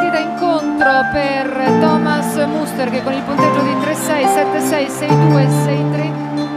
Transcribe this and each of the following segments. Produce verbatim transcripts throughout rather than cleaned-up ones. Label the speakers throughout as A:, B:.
A: partita incontro per Thomas Muster, che con il punteggio di tre sei, sette sei, sei due, sei tre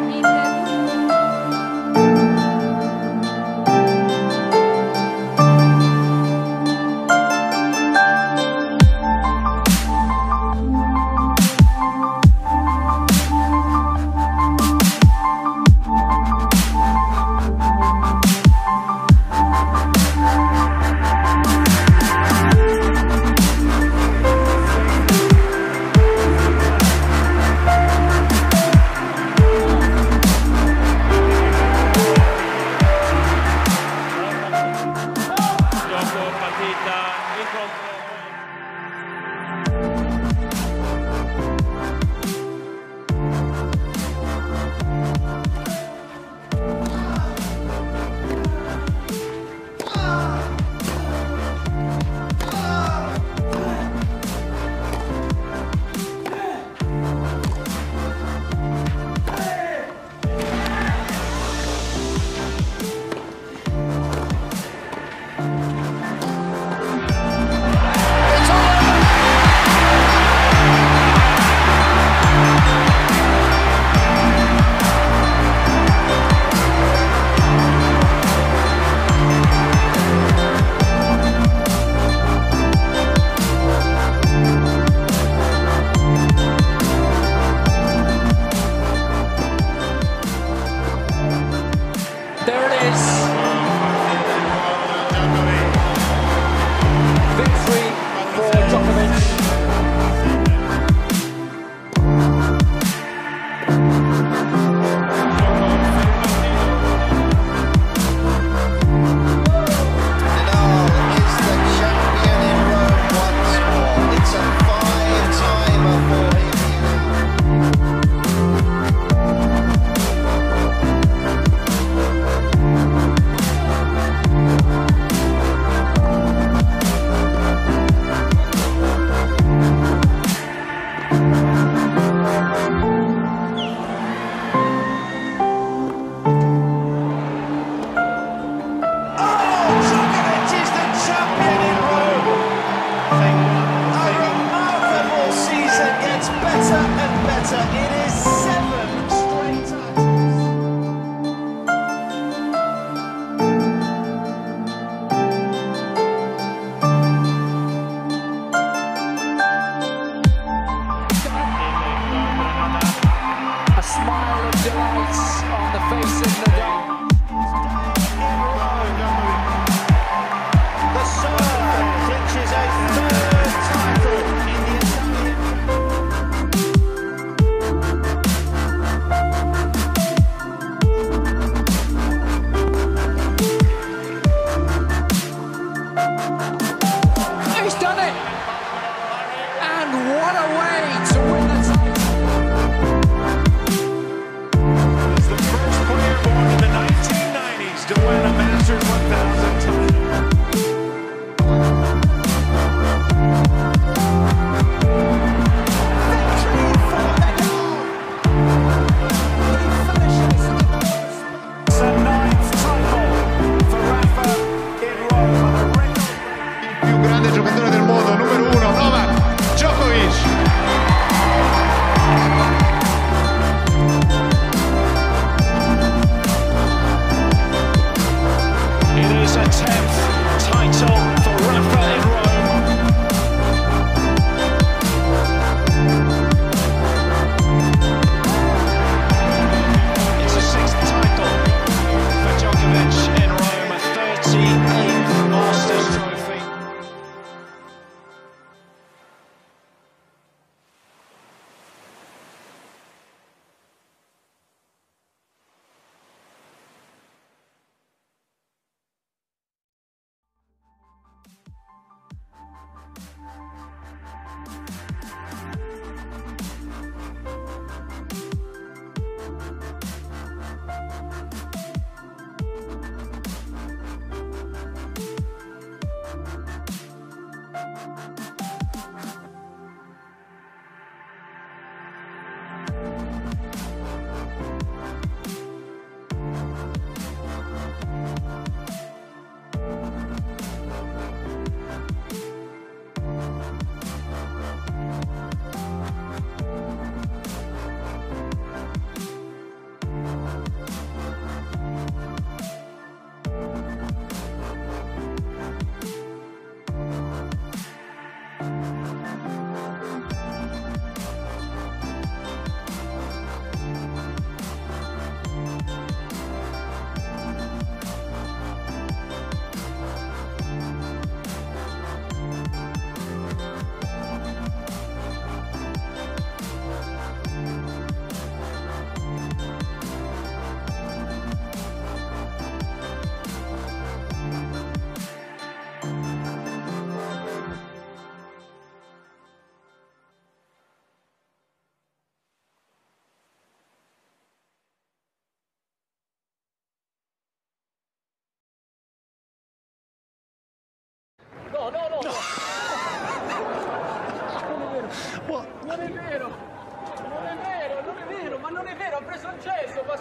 A: victory for Djokovic.
B: Nadal is the champion in Rome once more. It's a five-timer for him.
C: Smile of delight on the face of Nadal.
B: The Serb clinches a third title in the Italian.
C: He's done it! And what a way to win the title!
D: To win a Masters one thousand title.
B: Victory for Nadal! He finishes in the first.
D: It's a ninth title for Rafa in Rome. A record.
E: Il più grande giocatore del mondo, numero uno, Novak Djokovic.
D: A tenth title for Rafa in Rome. It's a sixth title for Djokovic in Rome, a thirty-eighth Masters trophy.
F: No, no, no, no. Non è vero. Non è vero. Non è vero, non è vero, ma non è vero, ha preso il cesso, ma